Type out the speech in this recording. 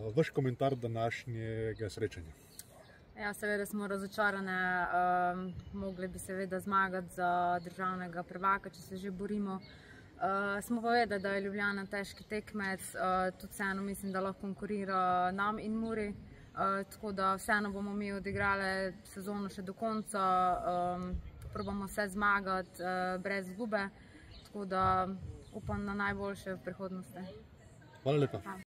Vaš komentar današnjega srečanja? Ja, seveda smo razočarane. Mogli bi seveda zmagati za državnega prvaka, če se že borimo. Smo pa vedeli, da je Ljubljana težki tekmec, tudi vseeno mislim, da lahko konkurira nam in Muri. Tako da vseeno bomo mi odigrali sezono še do konca, probamo vse zmagati brez izgube, tako da upam na najboljše v prihodnosti. Hvala lepa.